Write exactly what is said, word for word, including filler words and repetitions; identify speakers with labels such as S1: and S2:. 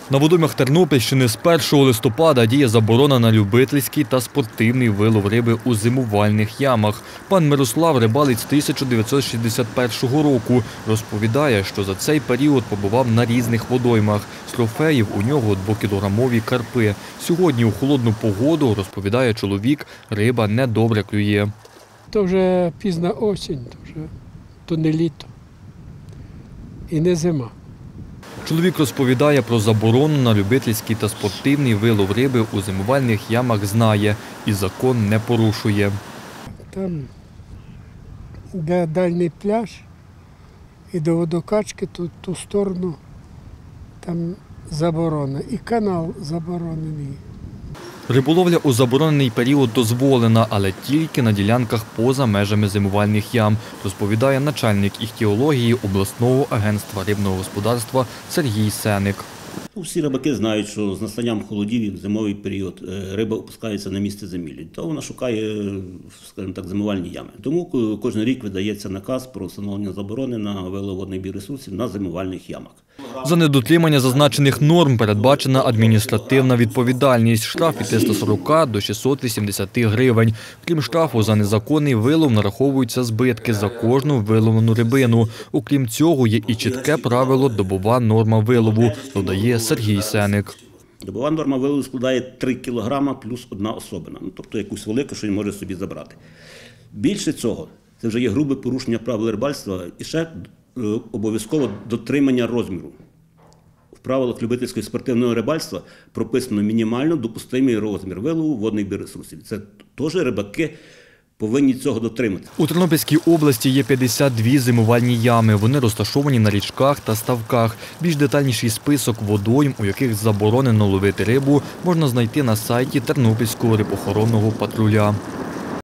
S1: На водоймах Тернопільщини з першого листопада діє заборона на любительський та спортивний вилов риби у зимувальних ямах. Пан Мирослав рибалить з тисяча дев'ятсот шістдесят першого року. Розповідає, що за цей період побував на різних водоймах. З трофеїв у нього двокілограмові карпи. Сьогодні у холодну погоду, розповідає чоловік, риба недобре клює.
S2: То вже пізна осінь, то вже то не літо і не зима.
S1: Чоловік розповідає про заборону на любительський та спортивний вилов риби у зимувальних ямах знає і закон не порушує.
S2: Там, де дальній пляж і до водокачки, ту, ту сторону, там заборона. І канал заборонений.
S1: Риболовля у заборонений період дозволена, але тільки на ділянках поза межами зимувальних ям, розповідає начальник іхтіології обласного агентства рибного господарства Сергій Сеник.
S3: Всі рибаки знають, що з настанням холодів в зимовий період риба опускається на місце зимівлі, то вона шукає, скажімо так, зимувальні ями. Тому кожен рік видається наказ про встановлення заборони на вилов водних біоресурсів на зимувальних ямах.
S1: За недотримання зазначених норм передбачена адміністративна відповідальність. Штраф від триста сорока до шістсот вісімдесяти гривень. Крім штрафу за незаконний вилов нараховуються збитки за кожну виловлену рибину. Окрім цього, є і чітке правило «добова норма вилову», додає Сергій Сеник.
S3: Добова норма вилову складає три кілограми плюс одна особина, ну, тобто якусь велику, що він може собі забрати. Більше цього, це вже є грубе порушення правил рибальства і ще обов'язково дотримання розміру. В правилах любительського і спортивного рибальства прописано мінімально допустимий розмір вилову водних біоресурсів. Це теж рибаки повинні цього дотримати.
S1: У Тернопільській області є п'ятдесят дві зимувальні ями. Вони розташовані на річках та ставках. Більш детальніший список водойм, у яких заборонено ловити рибу, можна знайти на сайті Тернопільського рибоохоронного патруля.